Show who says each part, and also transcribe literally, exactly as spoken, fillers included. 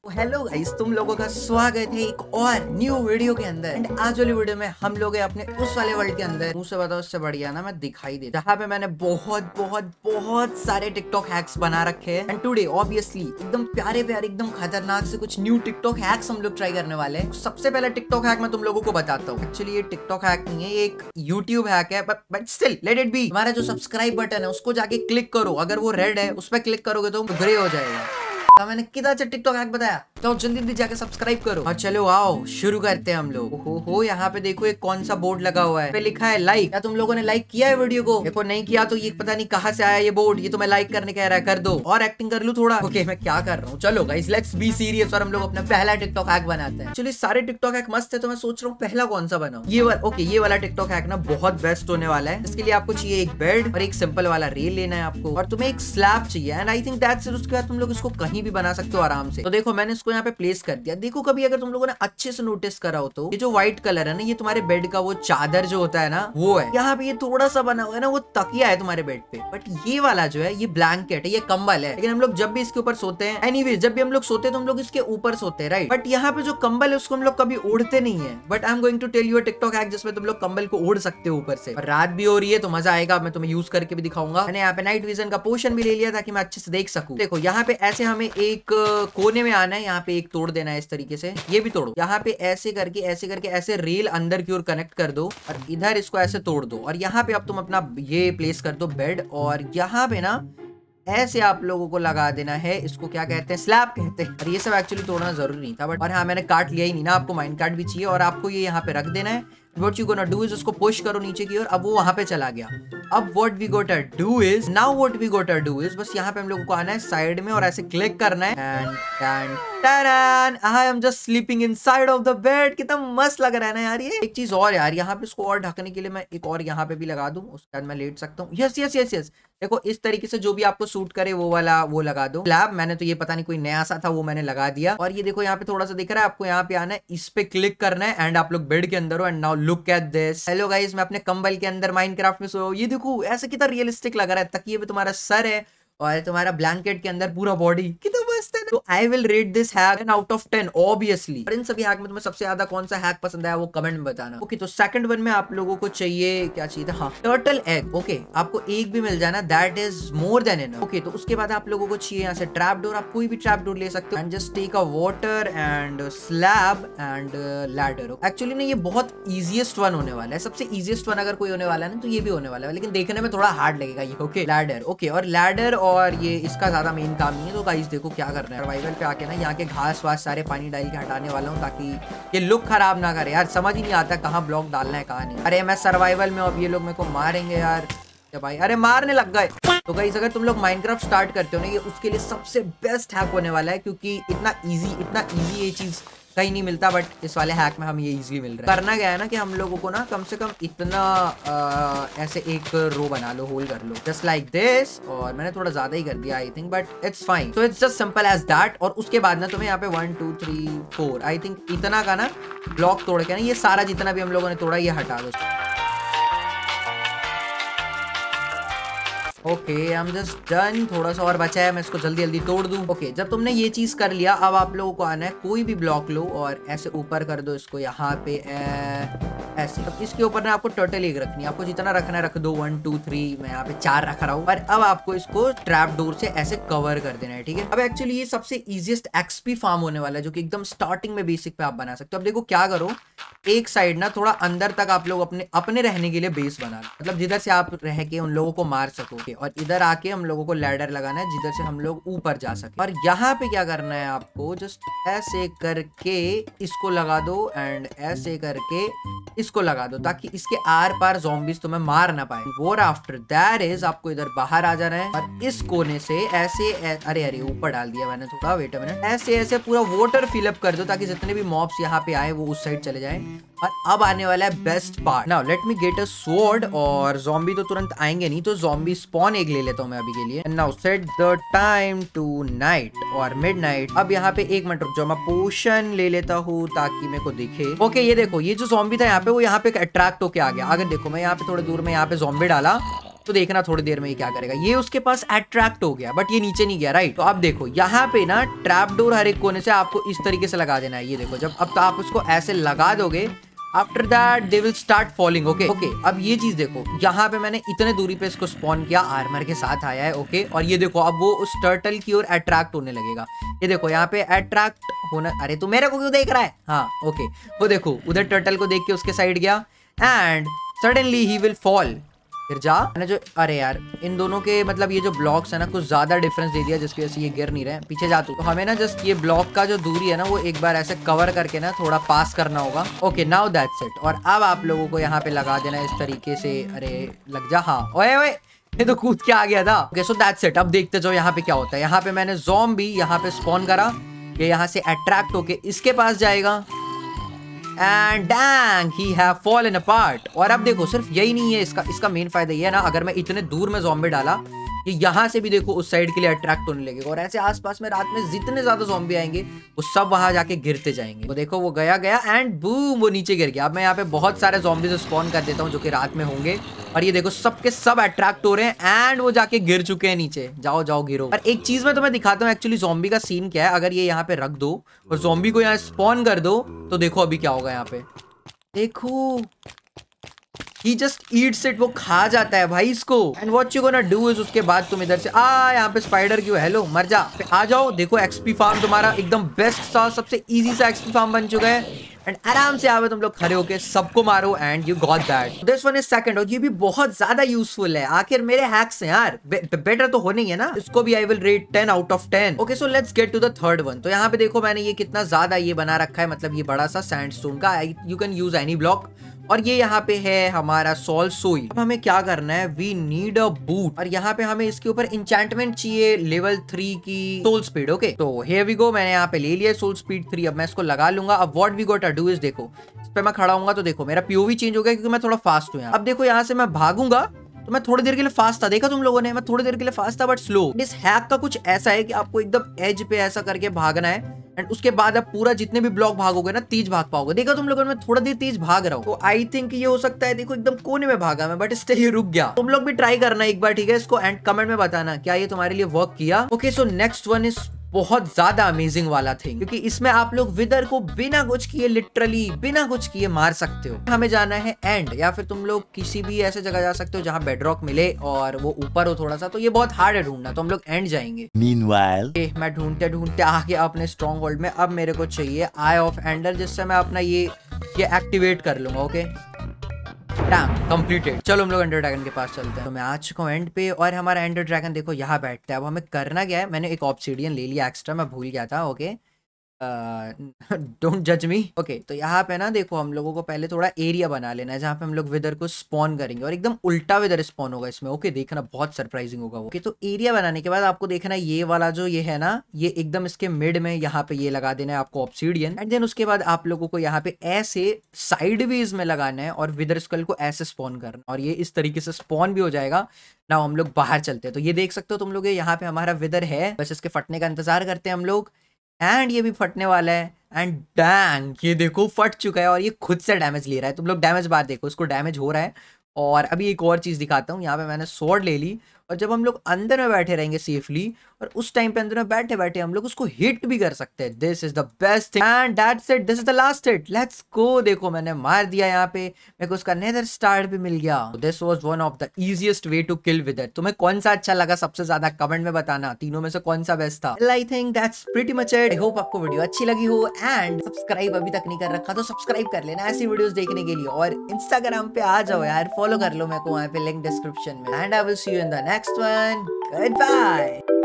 Speaker 1: Hello guys, तुम लोगों का स्वागत है एक और न्यू वीडियो के अंदर। एंड आज वाली वीडियो में हम लोग हैं अपने उस वाले वर्ल्ड के अंदर, मुझसे बताओ उससे बढ़िया ना मैं दिखाई दे, जहाँ पे मैंने बहुत बहुत बहुत सारे टिकटॉक हैक्स बना रखे हैं। एंड टुडे ऑब्वियसली एकदम प्यारे प्यारे एकदम खतरनाक से कुछ न्यू टिकटॉक हैक्स हम लोग ट्राई करने वाले हैं। सबसे पहला टिकटॉक हैक मैं तुम लोगों को बताता हूँ। एक्चुअली ये टिकटॉक हैक नहीं है, ये एक यूट्यूब हैक है, but still let it be. हमारा जो सब्सक्राइब बटन है उसको जाके क्लिक करो, अगर वो रेड है उस पर क्लिक करोगे तो ग्रे हो जाएगा। तो मैंने कितना अच्छा टिकटॉक हैक बताया, तो जल्दी जल्दी जाके सब्सक्राइब करो। और चलो आओ शुरू करते हैं हम लोग। हो हो यहाँ पे देखो एक कौन सा बोर्ड लगा हुआ है, पे लिखा है लाइक। क्या तुम लोगों ने लाइक किया है वीडियो को? देखो नहीं किया तो ये पता नहीं कहाँ से आया ये बोर्ड, ये तो मैं लाइक करने कह रहा है, कर दो। और एक्टिंग कर लूं थोड़ा। ओके मैं क्या कर रहा हूँ, चलो गाइस लेट्स बी सीरियस और हम लोग अपना पहला टिकटॉक हैक बनाते हैं। एक्चुअली सारे टिकटॉक हैक मस्त है, तो मैं सोच रहा हूँ पहला कौन सा बनाऊं। ये वाला ओके ये वाला टिकटॉक हैक ना बहुत बेस्ट होने वाला है। इसके लिए आपको चाहिए एक बेड और एक सिंपल वाला रेल लेना है आपको, और तुम्हें एक स्लैब चाहिए। And I think that's it. उसके बाद तुम लोग इसको कहीं भी बना सकते हो आराम से। तो देखो मैंने इसको यहाँ पे प्लेस कर दिया। देखो कभी अगर तुम लोगों ने अच्छे से नोटिस करा हो तो ये जो व्हाइट कलर है ना, ये तुम्हारे बेड का वो चादर जो होता है ना वो है। यहाँ पे ये थोड़ा सा बना हुआ है ना, वो तकिया है तुम्हारे बेड पे। बट ये वाला जो है ये ब्लैंकेट है, ये कंबल है। लेकिन हम लोग जब भी इसके ऊपर सोते हैं, एनीवेज जब भी हम लोग सोते हैं तो हम लोग इसके ऊपर सोते हैं, राइट। बट यहाँ पे जो कंबल है उसको हम लोग कभी ओढ़ते नहीं है। But I am going to tell you a TikTok hack जिसमें तुम लोग कंबल को ओढ़ सकते हो ऊपर से। और रात भी हो रही है तो मजा आएगा, मैं तुम्हें यूज करके भी दिखाऊंगा। मैंने यहाँ पे नाइट विजन का पोशन भी ले लिया ताकि मैं अच्छे से देख सकूं। देखो यहाँ पे ऐसे हमें एक कोने में आना है, यहाँ पे एक तोड़ देना है इस तरीके से, ये भी तोड़ो। यहाँ पे ऐसे करके ऐसे करके ऐसे रेल अंदर की ओर कनेक्ट कर दो और इधर इसको ऐसे तोड़ दो। और यहाँ पे अब तुम अपना ये प्लेस कर दो बेड, और यहाँ पे ना ऐसे आप लोगों को लगा देना है, इसको क्या कहते हैं, स्लैब कहते हैं। और ये सब एक्चुअली तोड़ना जरूरी नहीं था, बट और हाँ मैंने काट लिया ही नहीं ना, आपको माइंड कार्ड भी चाहिए और आपको ये यहाँ पे रख देना है। What you gonna do is उसको पुश करो नीचे की ओर, अब वो वहां पे चला गया। अब what we gotta do is now what we gotta do is बस यहाँ पे हम लोगों को आना है साइड में और ऐसे क्लिक करना है and and ta-da! I am just sleeping inside of the bed। कितना मस्त लग रहा है ना यार ये। एक चीज और यार, यहाँ पे इसको और ढकने के लिए मैं एक और यहाँ पे भी लगा दूं, उसके बाद मैं लेट सकता हूँ। यस यस यस यस देखो इस तरीके से जो भी आपको सूट करे वो वाला वो लगा दो। स्लैब मैंने तो ये पता नहीं कोई नया सा था वो मैंने लगा दिया। और ये देखो यहाँ पे थोड़ा सा दिख रहा है आपको, यहाँ पे आना है, इस पे क्लिक करना है एंड आप लोग बेड के अंदर हो। And now look at this. Hello guys, मैं अपने कंबल के अंदर माइनक्राफ्ट में सो, ये देखो ऐसे कितना रियलिस्टिक लग रहा है। तकिए पे तुम्हारा सर है और तुम्हारा ब्लैंकेट के अंदर पूरा बॉडी, कितना मस्त है ना। तो I will rate this hack out of ten obviously. और इन सभी हैक में तुम्हें सबसे ज्यादा कौन सा हैक पसंद आया वो कमेंट में बताना। ओके तो सेकंड वन में आप लोगों को चाहिए क्या चाहिए था, हाँ टर्टल एग। ओके आपको एक भी मिल जाना, that is more than enough. Okay तो उसके बाद आप लोगों को चाहिए यहाँ से ट्रैप डोर। आप कोई भी ट्रैप डोर ले सकते हो। And just take a water and slab and ladder. Actually ना ये बहुत इजीएस्ट वन होने वाला है, सबसे इजीएस्ट वन अगर कोई होने वाला है ना तो ये भी होने वाला है, लेकिन देखने में थोड़ा हार्ड लगेगा ये। ओके लैडर, ओके और लैडर और ये इसका ज्यादा मेन काम नहीं है। तो गाइस देखो क्या करना है, सर्वाइवल पे आके ना यहाँ के घास वास सारे पानी डाल के हटाने वाला हूँ ताकि ये लुक खराब ना करे। यार समझ ही नहीं आता कहाँ ब्लॉक डालना है कहाँ नहीं। अरे मैं सर्वाइवल में, अब ये लोग मेरे को मारेंगे यार भाई, अरे मारने लग गए। तो गाइस अगर तुम लोग माइनक्राफ्ट स्टार्ट करते हो ना, ये उसके लिए सबसे बेस्ट हैक होने वाला है, क्योंकि इतना इजी इतना इजी ये चीज कहीं नहीं मिलता, बट इस वाले हैक में हमें ये इजीली मिल रहा है। करना क्या है ना कि हम लोगों को ना कम से कम इतना आ, ऐसे एक रो बना लो, होल कर लो जस्ट लाइक दिस। और मैंने थोड़ा ज्यादा ही कर दिया I think, but it's fine. So it's just simple as that. और उसके बाद ना तुम्हें यहाँ पे one two three four I think इतना का ना ब्लॉक तोड़ के ना ये सारा जितना भी हम लोगों ने तोड़ा ये हटा दो। Okay I am just done. थोड़ा सा और बचा है, मैं इसको जल्दी जल्दी तोड़ दूं। ओके okay, जब तुमने ये चीज कर लिया, अब आप लोगों को आना है कोई भी ब्लॉक लो और ऐसे ऊपर कर दो इसको यहाँ पे ऐसे। अब इसके ऊपर ना आपको टर्टल एग रखनी है, आपको जितना रखना है रख दो, वन टू थ्री, मैं यहाँ पे चार रख रहा हूँ। और अब आपको इसको ट्रैप डोर से ऐसे कवर कर देना है, ठीक है। अब एक्चुअली ये सबसे इजीएस्ट एक्सपी फार्म होने वाला है, जो कि एकदम स्टार्टिंग में बेसिक पे आप बना सकते हो। अब देखो क्या करो, एक साइड ना थोड़ा अंदर तक आप लोग अपने अपने रहने के लिए बेस बना लो, मतलब जिधर से आप रह के उन लोगों को मार सकोगे। और इधर आके हम लोगों को लैडर लगाना है जिधर से हम लोग ऊपर जा सके। और यहाँ पे क्या करना है आपको, जस्ट ऐसे करके इसको लगा दो एंड ऐसे करके इसको लगा दो, ताकि इसके आर पार ज़ॉम्बीज तुम्हें मार ना पाए। और आफ्टर दैट इज आपको इधर बाहर आ जाना है और इस कोने से ऐसे ऐ, अरे अरे ऊपर डाल दिया मैंने थोड़ा, वेट अ मिनट। ऐसे ऐसे पूरा वाटर फिलअप कर दो ताकि जितने भी मॉब्स यहाँ पे आए वो उस साइड चले जाएं। और अब आने वाला है best part. Now let me get a sword. और ज़ॉम्बी तो तुरंत आएंगे नहीं, तो ज़ॉम्बी स्पॉन एक ले लेता हूँ मैं अभी के लिए। Now set the time to night और मिडनाइट। अब यहाँ पे एक मिनट रुक जाओ, मैं पोशन ले लेता हूँ ताकि मेरे को दिखे। ओके okay, ये देखो ये जो ज़ॉम्बी था यहाँ पे वो यहाँ पे अट्रैक्ट होके आ गया। अगर देखो मैं यहाँ पे थोड़े दूर में यहाँ पे ज़ॉम्बी डाला तो देखना थोड़ी देर में ये क्या करेगा। ये उसके पास अट्रैक्ट हो गया बट ये नीचे नहीं गया, राइट। तो अब देखो यहाँ पे ना ट्रैप डोर हर एक कोने से आपको इस तरीके से लगा देना है। ये देखो जब अब तो आप उसको ऐसे लगा दोगे, after that they will start falling. Okay okay अब ये चीज देखो, यहाँ पे मैंने इतने दूरी पे इसको स्पॉन किया, आर्मर के साथ आया है। ओके और ये देखो अब वो उस टर्टल की ओर अट्रैक्ट होने लगेगा। ये देखो यहाँ पे अट्रैक्ट होना, अरे तू मेरे को क्यों देख रहा है? हाँ ओके वो देखो उधर टर्टल को देख के उसके साइड गया and suddenly he will fall. फिर जा मैंने जो, अरे यार इन दोनों के मतलब ये जो ब्लॉक्स है ना कुछ ज्यादा डिफरेंस दे दिया जिसकी वजह से ये गिर नहीं रहे। पीछे जा तू। तो हमें ना जस्ट ये ब्लॉक का जो दूरी है ना वो एक बार ऐसे कवर करके ना थोड़ा पास करना होगा। Okay now that's it. और अब आप लोगों को यहाँ पे लगा देना है इस तरीके से। अरे लग जा। हाँ ओए ओए ये तो कूद के आ गया था। Okay so that's it. अब देखते जाओ यहाँ पे क्या होता है। यहाँ पे मैंने ज़ॉम्बी यहाँ पे स्पॉन करा, ये यहाँ से अट्रैक्ट होके इसके पास जाएगा and dang he have fallen apart. और अब देखो सिर्फ यही नहीं है, इसका इसका मेन फायदा ये है ना, अगर मैं इतने दूर में ज़ॉम्बी डाला ये यहाँ से भी देखो उस साइड के लिए अट्रैक्ट होने लगेगा और ऐसे आसपास में रात में जितने ज्यादा ज़ॉम्बी आएंगे वो सब वहां जाके गिरते जाएंगे। वो देखो वो गया गया एंड बूम वो नीचे गिर गया। अब मैं यहाँ पे बहुत सारे ज़ॉम्बीज़ स्पॉन कर देता हूँ जो कि रात में होंगे और ये देखो सबके सब अट्रैक्ट हो रहे हैं एंड वो जाके गिर चुके हैं नीचे। जाओ जाओ गिरो। और एक चीज मैं तुम्हें दिखाता हूँ एक्चुअली ज़ॉम्बी का सीन क्या है। अगर ये यहाँ पे रख दो और ज़ॉम्बी को यहाँ स्पॉन कर दो तो देखो अभी क्या होगा। यहाँ पे देखो He just eats it, वो खा जाता है भाई इसको। And what you gonna do is उसके बाद तुम इधर से आ यहाँ पे स्पाइडर क्यों, हेलो मर जा, आ जाओ। देखो एक्सपी फार्म तुम्हारा एकदम बेस्ट सा सबसे इजी सा एक्सपी फार्म बन चुका है एंड आराम से आवे तुम लोग खड़े होके सबको मारो and you got that. This one is second और ये भी बहुत ज्यादा यूजफुल है। आखिर मेरे हैक्स हैं यार, बे, बेटर तो होने ही है ना। इसको भी I will rate ten out of ten. Okay so let's get to the third one. तो यहाँ पे देखो मैंने ये कितना ज्यादा ये बना रखा है, मतलब ये बड़ा सा सैंडस्टोन का, you can use any block. और ये यहाँ पे है हमारा सोल सोई। अब हमें क्या करना है, वी नीड अ बूट और यहाँ पे हमें इसके ऊपर इंचेंटमेंट चाहिए लेवल थ्री की सोल स्पीड। ओके तो हियर वी गो, मैंने यहाँ पे ले लिया सोल स्पीड थ्री। अब मैं इसको लगा लूंगा। अब what we got to do is, देखो इस पे मैं खड़ा हूंगा तो देखो मेरा पीओवी चेंज हो गया क्योंकि मैं थोड़ा फास्ट हूँ। अब देखो यहाँ से मैं भागूंगा तो मैं थोड़ी देर के लिए फास्ट था, देखा तुम लोगों ने, मैं थोड़ी देर के लिए फास्ट था बट स्लो। इस हैक का कुछ ऐसा है कि आपको एकदम एज पे ऐसा करके भागना है एंड उसके बाद आप पूरा जितने भी ब्लॉक भागोगे ना तेज भाग पाओगे। देखा तुम लोगों ने, मैं थोड़ा देर तेज भाग रहा हूँ तो आई थिंक ये हो सकता है। देखो एकदम कोने में भागा मैं बट स्टिल ये रुक गया। तुम लोग भी ट्राई करना एक बार, ठीक है, इसको एंड कमेंट में बताना क्या ये तुम्हारे लिए वर्क किया। Okay so next one is बहुत ज्यादा अमेजिंग वाला थिंग, क्योंकि इसमें आप लोग विदर को बिना कुछ किए, लिटरली बिना कुछ किए मार सकते हो। हमें जाना है एंड, या फिर तुम लोग किसी भी ऐसे जगह जा सकते हो जहाँ बेडरॉक मिले और वो ऊपर हो थोड़ा सा, तो ये बहुत हार्ड है ढूंढना, तो हम लोग एंड जाएंगे।
Speaker 2: Meanwhile,
Speaker 1: ए, मैं ढूंढते ढूंढते आ गया अपने स्ट्रॉन्ग होल्ड में। अब मेरे को चाहिए आई ऑफ एंडर, जिससे मैं अपना ये ये एक्टिवेट कर लूंगा। Okay completed. चलो हम लोग एंडर ड्रैगन के पास चलते हैं। तो मैं आ चुका हूँ एंड पे और हमारा एंडर ड्रैगन देखो यहाँ बैठता है। अब हमें करना क्या है, मैंने एक ऑब्सीडियन ले लिया एक्स्ट्रा, मैं भूल गया था। ओके डोंट जज मी। ओके तो यहाँ पे ना देखो हम लोगों को पहले थोड़ा एरिया बना लेना है जहाँ पे हम लोग विदर को स्पॉन करेंगे और एकदम उल्टा विदर स्पॉन होगा इसमें। ओके देखना बहुत सरप्राइजिंग होगा वो। ओके तो एरिया बनाने के बाद आपको देखना ये वाला जो ये है ना, ये एकदम इसके मिड में यहाँ पे ये लगा देना है आपको ऑब्सीडियन एंड देन उसके बाद आप लोगों को यहाँ पे ऐसे साइडवेज में लगाना है और विदर स्कल को ऐसे स्पॉन करना और ये इस तरीके से स्पॉन भी हो जाएगा ना। हम लोग बाहर चलते हैं तो ये देख सकते हो तुम लोग, यहाँ पे हमारा विदर है, बस इसके फटने का इंतजार करते हैं हम लोग एंड ये भी फटने वाला है एंड डैंग ये देखो फट चुका है और ये खुद से डैमेज ले रहा है। तुम लोग डैमेज बार देखो, इसको डैमेज हो रहा है। और अभी एक और चीज़ दिखाता हूँ, यहाँ पे मैंने स्वॉर्ड ले ली और जब हम लोग अंदर में बैठे रहेंगे सेफली और उस टाइम पे अंदर में बैठे बैठे हम लोग उसको हिट भी कर सकते हैं। This is the best thing and that's it, this is the last hit, let's go. देखो मैंने मार दिया यहाँ पे, मेरे को उसका नेदर स्टार भी मिल गया। This was one of the easiest way to kill Wither. तुम्हें कौन सा अच्छा लगा सबसे ज्यादा कमेंट में बताना, तीनों में से कौन सा बेस्ट था। I think that's pretty much it. I hope आपको वीडियो अच्छी लगी हो एंड सब्सक्राइब अभी तक नहीं कर रखा तो सब्सक्राइब कर लेना ऐसी वीडियोस देखने के लिए। और इंस्टाग्राम पे आ जाओ यार, फॉलो कर लो मेरे को, वहाँ पे लिंक डिस्क्रिप्शन में। And I will see you in the next one. Goodbye.